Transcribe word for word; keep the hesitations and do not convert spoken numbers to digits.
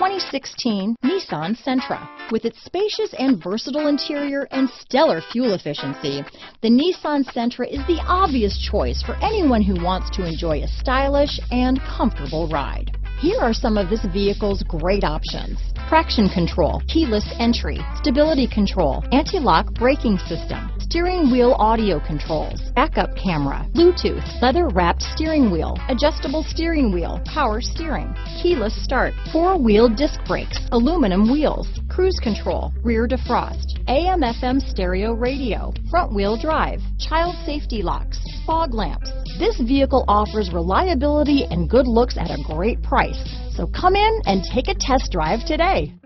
twenty sixteen Nissan Sentra. With its spacious and versatile interior and stellar fuel efficiency, the Nissan Sentra is the obvious choice for anyone who wants to enjoy a stylish and comfortable ride. Here are some of this vehicle's great options: traction control, keyless entry, stability control, anti-lock braking system, steering wheel audio controls, backup camera, Bluetooth, leather-wrapped steering wheel, adjustable steering wheel, power steering, keyless start, four-wheel disc brakes, aluminum wheels, cruise control, rear defrost, A M F M stereo radio, front-wheel drive, child safety locks, fog lamps. This vehicle offers reliability and good looks at a great price. So come in and take a test drive today.